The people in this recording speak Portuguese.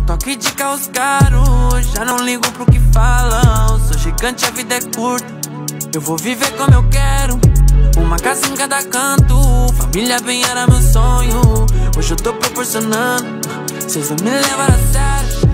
Toque de carros caros, já não ligo pro que falam. Sou gigante, a vida é curta, eu vou viver como eu quero. Uma casa em cada canto, família bem era meu sonho. Hoje eu tô proporcionando, vocês não me levaram a sério.